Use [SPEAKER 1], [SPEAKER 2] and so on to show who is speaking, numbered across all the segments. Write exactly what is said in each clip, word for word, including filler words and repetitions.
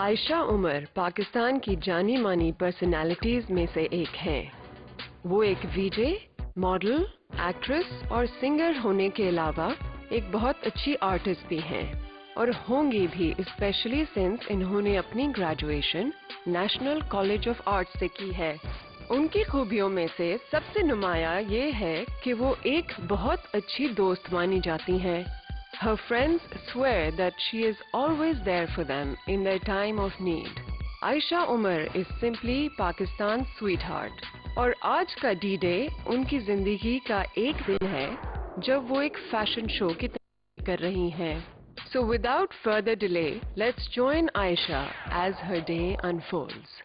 [SPEAKER 1] आयशा उमर पाकिस्तान की जानी मानी पर्सनालिटीज में से एक हैं। वो एक वीजे, मॉडल, एक्ट्रेस और सिंगर होने के अलावा एक बहुत अच्छी आर्टिस्ट भी हैं और होंगी भी, स्पेशली सिंस इन्होंने अपनी graduation National College of Arts से की है। उनकी खूबियों में से सबसे नुमाया ये है कि वो एक बहुत अच्छी दोस्त मानी जाती हैं। Her friends swear that she is always there for them in their time of need. Aisha Umar is simply Pakistan's sweetheart. और आज का डी डे उनकी जिंदगी का एक दिन है जब वो एक फैशन शो की तैयारी कर रही हैं। So without further delay, let's join Aisha as her day unfolds.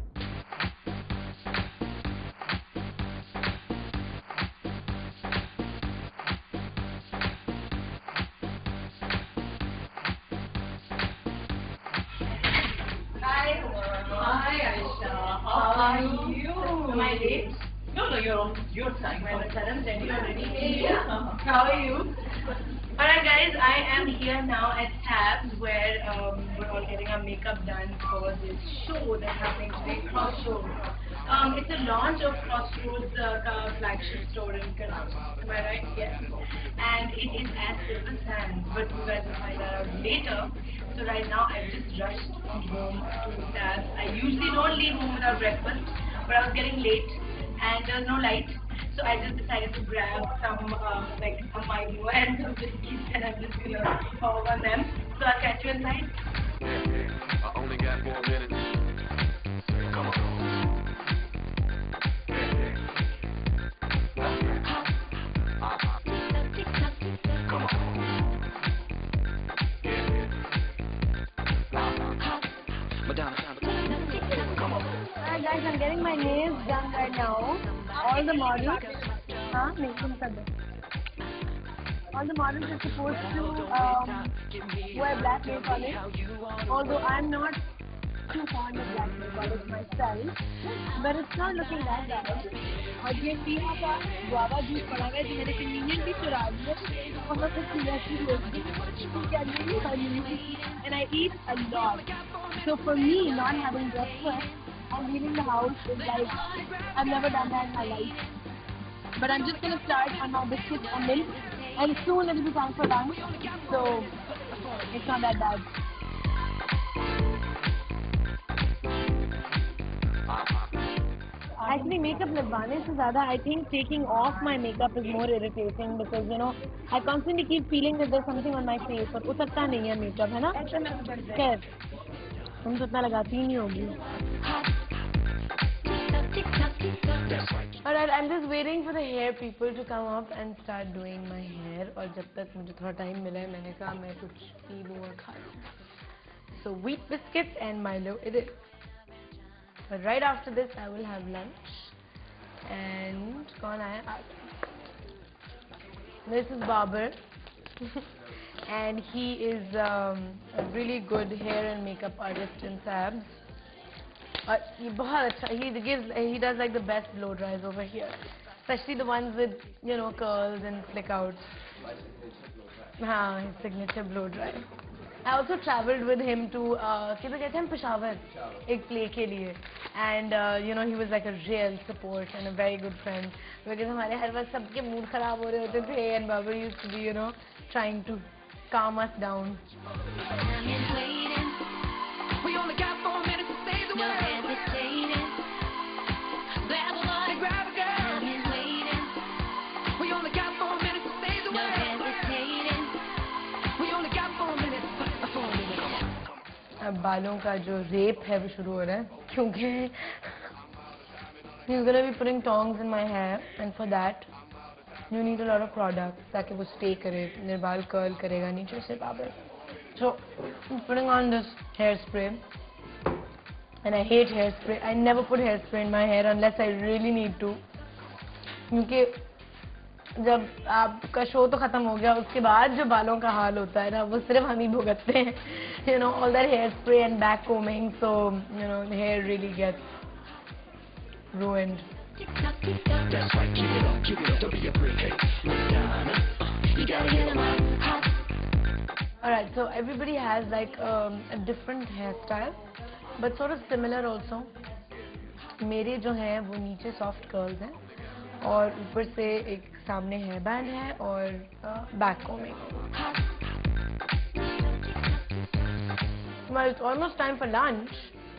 [SPEAKER 2] How are you? Am I late? No, no, you're on your time. My madam ready already. Yeah. How are you? Alright guys, I am here now at Tabs where um, we're all getting our makeup done for this show that's happening today, Crossroads. Um, it's a launch of Crossroads uh, flagship store in Karachi. Am I right? Yes. And it is at Silver Sands, but you guys will find that out later. So right now I've just rushed home to Tabs. I usually don't leave home without breakfast, but I was getting late and there was no light. So I just decided to grab some um, like a Milo and some biscuits and I'm just gonna pop on them. So I'll catch you inside.
[SPEAKER 3] I only got four minutes. Come on.
[SPEAKER 4] Hi guys, I'm getting my nails done right now. All the models, huh? All the models are supposed to um, wear black nail polish. Although I'm not too fond of black nail polish myself, but it's not looking that bad. और ये तीन का guava juice पड़ा हुआ है जो मैंने convenient भी चुरा लिया और मैं कुछ ऐसी होती क्योंकि I'm really hungry and I eat a lot. So for me, not having breakfast and leaving the house is like I've never done that in my life. But I'm just gonna start on my biscuits and milk, and soon it'll be time for lunch. So it's not that bad. Actually, makeup लगाने से ज़्यादा, I think taking off my makeup is more irritating because you know I constantly keep feeling that there's something on my face और उतरता नहीं है makeup, है ना? खैर, तुम तो इतना लगाती ही नहीं होगी. Alright, I'm just waiting for the hair people to come up and start doing my hair. और जब तक मुझे थोड़ा time मिला है, मैंने कहा मैं कुछ पी लूँ और खा लूँ. So wheat biscuits and Milo it is. But right after this, I will have lunch. And कौन आया? This is Babar. And he is um, a really good hair and makeup artist in Tabs. Uh, he, he gives, he does like the best blow dries over here, especially the ones with you know curls and flick outs. हाँ, his signature blow dry. I also travelled with him to uh, किधर गए थे हम? Peshawar, एक play के लिए. And uh, you know he was like a real support and a very good friend. Because हमारे हर वक्त सबके mood खराब हो रहे होते थे and Babar used to be you know trying to calm us down. We only got four minutes to save the world. No hesitating. Grab a boy, grab a girl. I'm waiting. We only got four minutes to save the world. No hesitating. We only got four minutes. Four minutes. अब बालों का जो rape है वो शुरू हो रहा है क्योंकि he's gonna be putting tongs in my hair and for that you need a lot of products ताकि वो stay करे, मेरे बाल curl करेगा नीचे से Babar. So I'm putting on this hairspray and I hate hairspray. I never put hairspray in my hair unless I really need to. क्योंकि जब आपका शो तो खत्म हो गया उसके बाद जो बालों का हाल होता है ना वो सिर्फ हम ही भुगतते हैं. You know all that hairspray and back combing, so you know the hair really gets ruined. That's right, keep it up, keep it up, don't be a brick, hey. Madonna, you gotta get them out. Alright,
[SPEAKER 5] that. So everybody has like um, a different hairstyle, but sort of similar also. मेरे जो हैं वो नीचे soft curls हैं और ऊपर से एक सामने hair band है और back combing. Well, it's almost time for lunch.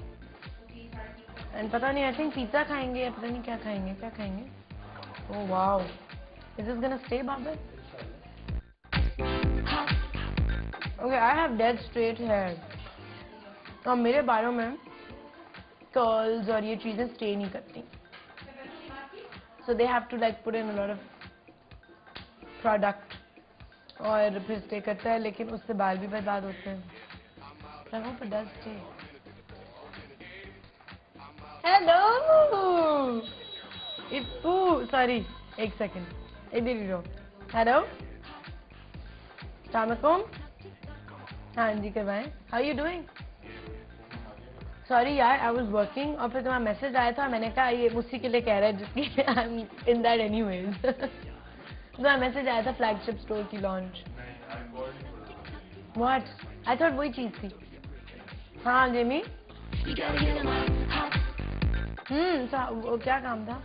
[SPEAKER 5] And पता नहीं, I think pizza खाएंगे या पता नहीं क्या खाएंगे, क्या खाएंगे? Oh wow, is this gonna stay, Babur? Okay, I have dead straight hair. और मेरे बालों में curls और ये चीजें stay नहीं करती. So they have to like put in a lot of product और फिर stay करता है, लेकिन उससे बाल भी बर्बाद होते हैं. I hope it does stay. Hello! If, ooh, sorry. एक second. इधर ही रहो. Hello? Assalamualaikum. हाँ जी करवाएं. How are you doing? Sorry यार, I was working और फिर तुम्हारा मैसेज आया था, मैंने कहा ये उसी के लिए कह रहा है जिसकी I'm in that anyways. तुम्हारा मैसेज आया था flagship store की launch. What? I thought वही चीज थी. हाँ जेमी. हम्म, तो वो क्या काम था?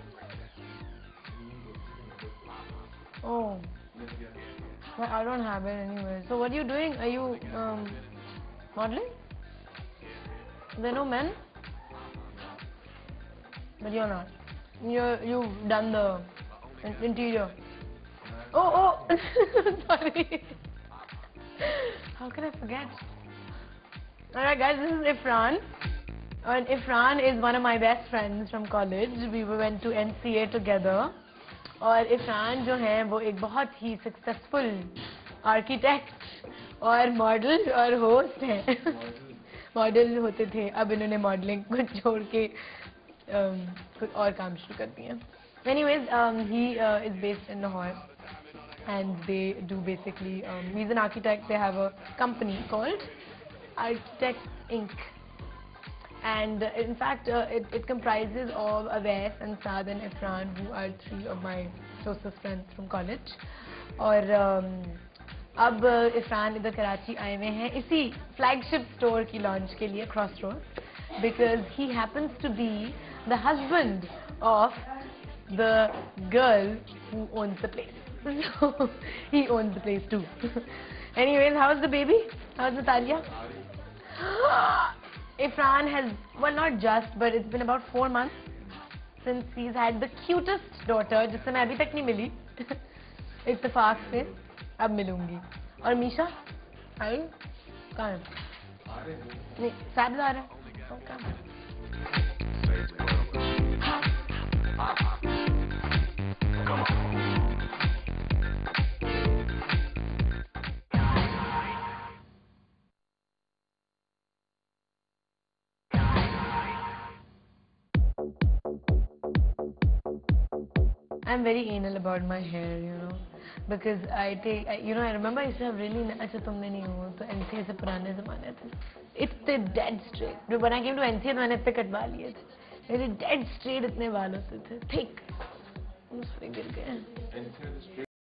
[SPEAKER 5] Oh, well, I don't have it anyway. So what are you doing? Are you um, modeling? There are no men? But you're not. You're, you've done the interior. Oh, oh, sorry. How can I forget? Alright guys, this is Ifran. And Ifran is one of my best friends from college. We went to N C A together. और इफ़रान जो हैं वो एक बहुत ही successful architect और model और host हैं. मॉडल होते थे, अब इन्होंने मॉडलिंग को छोड़ के um, कुछ और काम शुरू कर दिया. Anyways, um, he uh, is based in Lahore and they do basically, um, he's an architect. They have a company called Architects Incorporated. And uh, in fact, uh, it, it comprises of Awais and Saad and Ifran, who are three of my closest friends from college. और um, अब इफ़रान इधर कराची आए हुए हैं इसी flagship store की launch के लिए, Crossroads, because he happens to be the husband of the girl who owns the place. So he owns the place too. Anyways, how's the baby? How's Natalia? Ifran has, well not just, but it's been about four months since he's had the cutest daughter, जिससे मैं अभी तक नहीं मिली. इत्तेफाक से अब मिलूंगी. और मीशा आई कहाँ है? नहीं, साथ आ रहा है. I'm very anal about my hair, you know, because I take, I, you know, I remember I used to have really, अच्छा तुमने नहीं हो तो N C A से पुराने ज़माने थे, इतने dead straight. When I came to N C A मैंने इतने कटवा लिए थे, मेरे dead straight इतने बाल होते थे, thick, उस पे गिर गए.